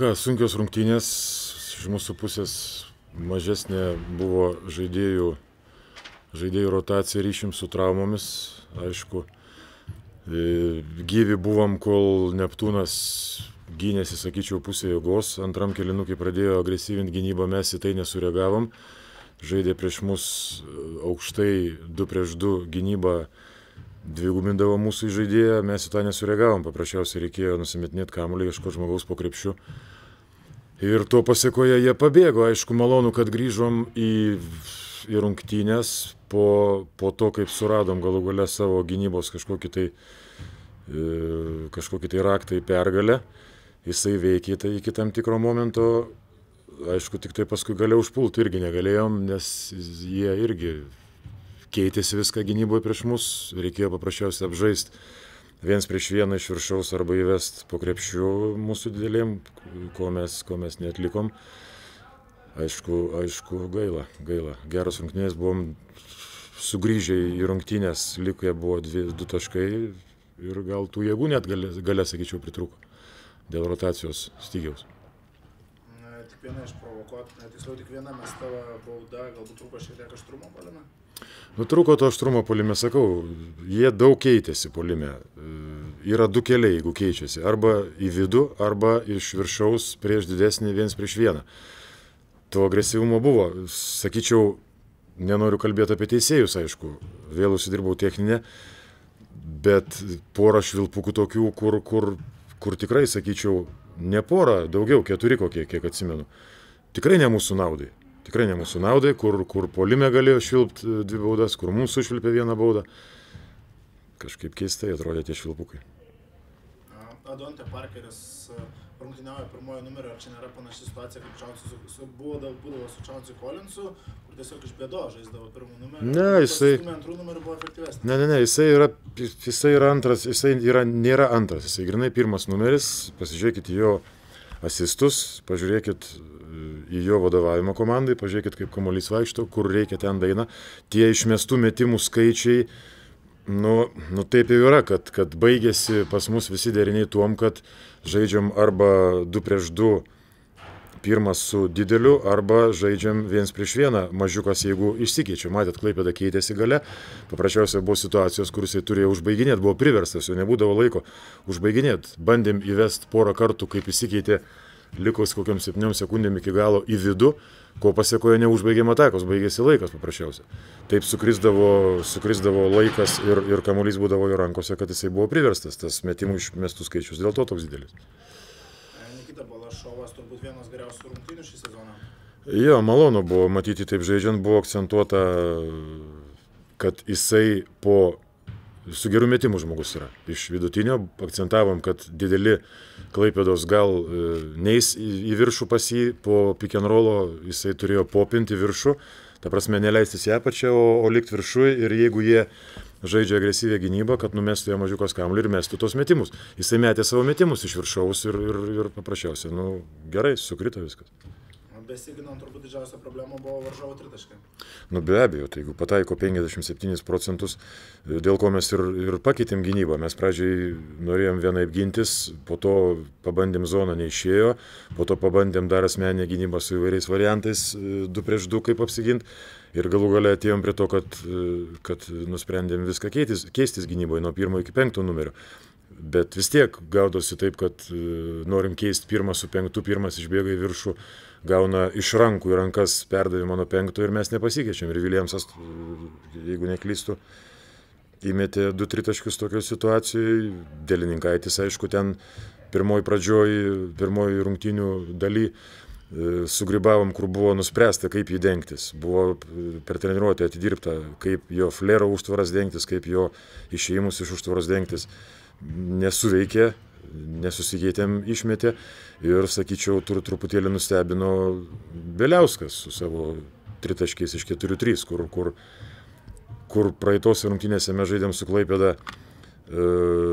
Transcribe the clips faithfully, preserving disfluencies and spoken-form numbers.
ką, sunkios rungtynės, iš mūsų pusės mažesnė buvo žaidėjų, žaidėjų rotacija ryšim su traumomis, aišku. Gyvi buvom, kol Neptūnas gynėsi, sakyčiau, pusė jėgos. Antram kėlinukai pradėjo agresyvinti gynybą, mes į tai nesureagavom. Žaidė prieš mus aukštai, du prieš du gynybą, dvigubindavo mūsų žaidėją, mes į tą nesureagavom. Paprasčiausiai reikėjo nusimetinėti kamuolį, ieškoti žmogaus po krepšiu. Ir tuo pasiekoje jie pabėgo. Aišku, malonu, kad grįžom į, į rungtynės po, po to, kaip suradom galų gale savo gynybos kažkokį tai, e, kažkokį tai raktą į pergalę. Jisai veikė tai iki tam tikro momento. Aišku, tik tai paskui galiau užpulti irgi negalėjom, nes jie irgi keitėsi viską gynyboje prieš mus. Reikėjo paprasčiausiai apžaisti viens prieš vieną iš viršaus arba įvest po krepšiu mūsų didelėm, ko mes, ko mes neatlikom. Aišku, aišku, gaila, gaila. Geros rungtynės, buvom sugrįžę į rungtynės, likę buvo dvi, du taškai ir gal tų jėgų net gale, gale sakyčiau, pritrūko dėl rotacijos stygiaus. Tik viena išprovokuota, tiksliau tik viena mesta bauda, galbūt trūko šiek tiek aštrumo puolime? Nutrūko to aštrumo puolime, sakau, jie daug keitėsi puolime. Yra du keliai, jeigu keičiasi, arba į vidų, arba iš viršaus prieš didesnį viens prieš vieną. To agresyvumo buvo, sakyčiau, nenoriu kalbėti apie teisėjus, aišku, vėl užsidirbau techninę, bet porą švilpukų tokių, kur, kur, kur tikrai, sakyčiau, ne porą, daugiau, keturi kokie, kiek atsimenu. Tikrai ne mūsų naudai. Tikrai ne mūsų naudai, kur, kur puolime galėjo švilpti dvi baudas, kur mums sušvilpė vieną baudą. Kažkaip keistai atrodė tie švilpukai. Adonte Parkeris rungtyniauja pirmojo numerio, ar čia nėra panaši situacija, kaip Čauncas su, būdavo, būdavo su Čauncui Kolinsu, kur tiesiog iš bėdo žaisdavo pirmų numerių. Ne, jisai... Antrų numerių buvo efektyvesnis. Ne, ne, ne, jisai yra, jisai yra antras, jisai yra, nėra antras, jisai grinai pirmas numeris, pasižiūrėkit jo asistus, pažiūrėkit į jo vadovavimo komandai, pažiūrėkit, kaip kamuolys vaikšto, kur reikia ten daina. Tie išmestų metimų skaičiai, nu, nu taip jau yra, kad, kad baigėsi pas mus visi deriniai tuom, kad žaidžiam arba du prieš du pirmas su dideliu, arba žaidžiam viens prieš vieną mažiukas, jeigu išsikeičia. Matėt, Klaipėda keitėsi gale, paprasčiausiai buvo situacijos, kur jisai turėjo užbaiginėti, buvo priverstas, jau nebūdavo laiko užbaiginėti. Bandėm įvesti porą kartų, kaip įsikeitė, likus kokiam septyniom sekundėm iki galo į vidų, ko pasiekoje neužbaigėm atakos, baigėsi laikas paprasčiausiai. Taip sukrisdavo, sukrisdavo laikas ir, ir kamuolys būdavo jo rankose, kad jisai buvo priverstas, tas metimų išmestų skaičius, dėl to toks didelis. Nikita Balašovas turbūt vienas geriausių rungtynių šį sezoną. Jo, malonu buvo matyti taip žaidžiant, buvo akcentuota, kad jisai po su gerų metimų žmogus yra. Iš vidutinio akcentavom, kad dideli Klaipėdos gal neis į viršų pas jį, po pick and rollo jisai turėjo popinti viršų, ta prasme neleistis į apačią, o, o likti viršui, ir jeigu jie žaidžia agresyvę gynybą, kad numestų jie mažiukas kamuolį ir mestų tos metimus. Jisai metė savo metimus iš viršaus ir, ir, ir paprasčiausiai, nu gerai, sukrito viskas. Besiginant turbūt didžiausia problema buvo varžovų tritaškai. Nu be abejo, tai jeigu pataiko penkiasdešimt septynis procentus, dėl ko mes ir, ir pakeitėm gynybą. Mes pradžiai norėjom vienaip gintis, po to pabandėm zoną, neišėjo, po to pabandėm dar asmeninę gynybą su įvairiais variantais, du prieš du kaip apsiginti. Ir galų gale atėjom prie to, kad, kad nusprendėm viską keistis, keistis gynyboje nuo pirmo iki penkto numerio. Bet vis tiek gaudosi taip, kad norim keisti pirmą su penktu, pirmas išbėga į viršų, gauna iš rankų į rankas perdavimą nuo penkto ir mes nepasikeičiam. Ir Viljamsas, jeigu neklystu, įmetė du tritaškius tokioje situacijoje. Delininkaitis, aišku, ten pirmoji pradžioj, pirmoji rungtynių daly sugrybavom, kur buvo nuspręsta, kaip jį dengtis. Buvo per treniruotę atidirbta, kaip jo flero užtvaras dengtis, kaip jo išėjimus iš užtvaros dengtis. Nesuveikė, nesusikeitėm, išmetė ir, sakyčiau, tur truputėlį nustebino Beliauskas su savo tritaškiais iš keturių trys, kur, kur, kur praeitos rungtynėse mes žaidėm su Klaipėda, e,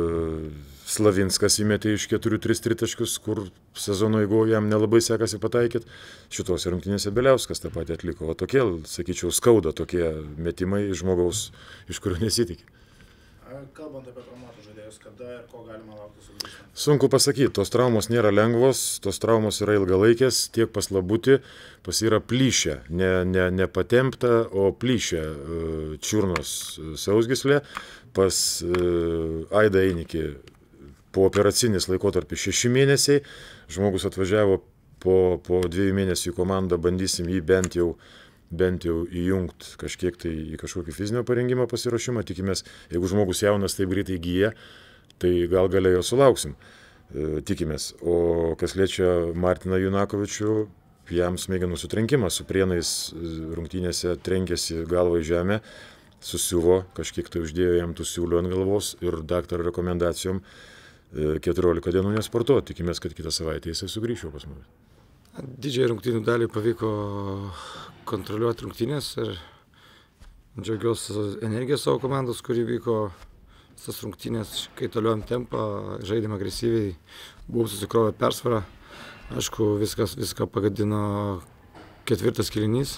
Slavinskas įmetė iš keturių tris tritaškius, kur sezono eigoje jam nelabai sekasi pataikyti. Šitos rungtynėse Beliauskas tą patį atliko. O tokie, sakyčiau, skauda tokie metimai žmogaus, iš kurio nesitikė. Kalbant apie traumuotus žaidėjus, kada ir ko galima laukti sugrįžtant? Sunku pasakyti, tos traumos nėra lengvos, tos traumos yra ilgalaikės, tiek pas Labutį, pas yra plyšę, ne, ne, ne patempta, o plyšę čiurnos sausgyslė, pas Aidą Einikį po operacinis laikotarpis šeši mėnesiai, žmogus atvažiavo po, po dviejų mėnesių į komandą, bandysim jį bent jau bent jau įjungti kažkiek tai į kažkokį fizinio parengimo pasiruošimą, tikimės, jeigu žmogus jaunas taip greitai įgyja, tai gal galiai jo sulauksim, e, tikimės. O kas liečia Martiną Junakovičių, jam smegenų sutrenkimas, su Prienais rungtynėse trenkėsi galvą į žemę, susiuvo, kažkiek tai uždėjo jam tų siūlių ant galvos ir daktaro rekomendacijom e, keturiolika dienų nesportuoti, tikimės, kad kitą savaitę jisai sugrįžo pas mus. Didžiai rungtynių dalį pavyko kontroliuoti rungtynės ir džiaugiuosi energijos savo komandos, kuri vyko tas rungtynės, kai toliuojam tempą, žaidėm agresyviai, buvau susikrovę persvarą. Aišku, viskas, viską pagadino ketvirtas kėlinys.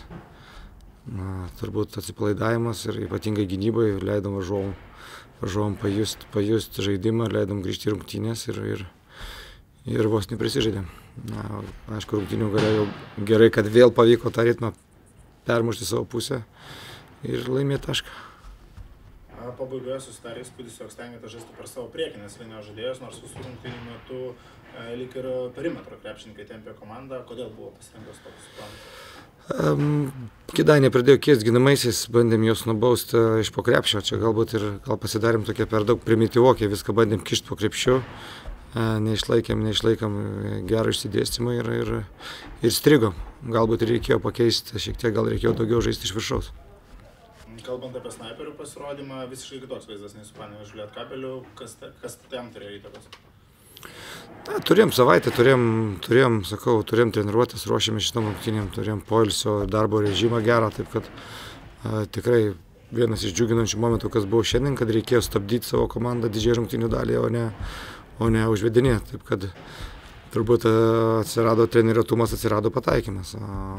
Na, turbūt atsipalaidavimas ir ypatingai gynybai leidom varžovom, varžovom pajust, pajust žaidimą, leidom grįžti į rungtynės ir, ir, ir vos neprisižaidėm. Na, aišku, rungtynių gale jau gerai, kad vėl pavyko tą ritmą permušti savo pusę ir laimėti tašką. Pabaigoje susidarė įspūdis, jog stengiate žaisti per savo priekinės linijos žaidėjus, nors visų rungtynių metu e, lyg ir perimetro krepšininkai tempė komandą. Kodėl buvo pasirinktas toks planas? Um, Kėdainiai pradėjo keisti ginamaisiais, bandėm juos nubausti iš po krepšio. Čia galbūt ir gal pasidarėm tokie per daug primityvokie, viską bandėm kišti po krepšiu. Neišlaikėm, neišlaikėm gerą išsidėstymą ir, ir, ir strigom. Galbūt reikėjo pakeisti, šiek tiek gal reikėjo daugiau žaisti iš viršaus. Kalbant apie snaiperių pasirodymą, visiškai kitoks vaizdas nei su Panevėžio Lietkabeliu, kas, kas tam turėjo įtakos? Na, turėjom savaitę, turėjom, turėjom, sakau, turėjom treniruotis, ruošėmės šitam rungtynėm, turėjom poilsio darbo režimą gerą, taip kad a, tikrai vienas iš džiuginančių momentų, kas buvo šiandien, kad reikėjo stabdyti savo komandą didžiai rungtynių dalį, o ne, o ne užvedinėti. Taip kad turbūt atsirado treniriotumas, atsirado pataikymas.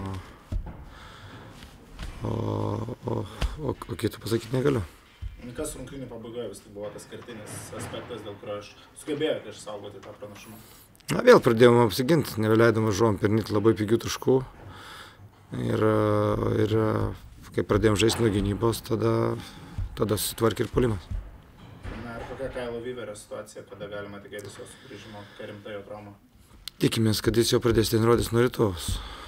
O, o, o, o kitų pasakyti negaliu. Kas rungtynių pabaigoje vis tik buvo tas kertinis aspektas, dėl kurio aš sugebėjote išsaugoti tą pranašumą? Na, vėl pradėjom apsiginti, neveleidom varžovom pelnyti labai pigių taškų. Ir, ir kai pradėjom žaisti nuo gynybos, tada, tada susitvarkė ir puolimas. Na ir kokia Kailo Vyverio situacija, kada galima tikėtis jo sugrįžimo, kokia rimta jo trauma? Tikimės, kad jis jau pradės treniruotis nuo rytojaus.